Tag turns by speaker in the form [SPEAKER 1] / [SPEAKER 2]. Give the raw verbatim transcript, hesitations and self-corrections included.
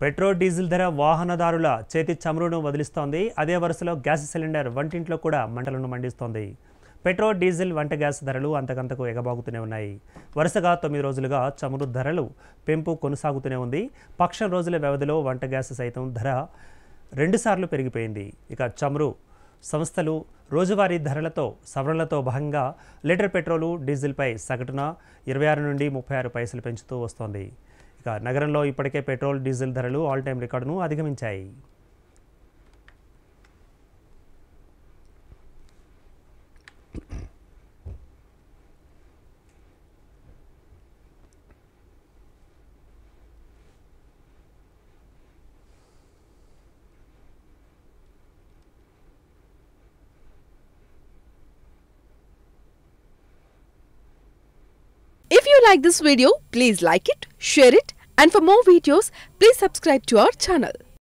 [SPEAKER 1] Petrol diesel ధర వాహనదారుల చేతి చమురును వదిలిస్తోంది. అదే వరుసలో గ్యాస్ సిలిండర్ వంటింట్లో కూడా మంటలను మండిస్తోంది. పెట్రోల్ డీజిల్ వంట గ్యాస్ ధరలు అంతకంతకు ఎగబాగుతూనే ఉన్నాయి. వరుసగా తొమ్మిది రోజులుగా చమురు ధరలు పెంపు కొనసాగుతూనే ఉంది. పక్షం రోజుల వ్యవధిలో వంట గ్యాస్ సైతం ధర రెండుసార్లు పెరిగిపోయింది. ఇక చమురు సంస్థలు రోజువారీ ధరలతో సవరణలతో భాగంగా లీటర్ పెట్రోలు డీజిల్పై సగటున ఇరవై ఆరు నుండి ముప్పై ఆరు పైసలు పెంచుతూ వస్తోంది. ఇక నగరంలో ఇప్పటికే పెట్రోల్ డీజిల్ ధరలు ఆల్ టైమ్ రికార్డును అధిగమించాయి.
[SPEAKER 2] If you like this video, please like it, share it, and for more videos, please subscribe to our channel.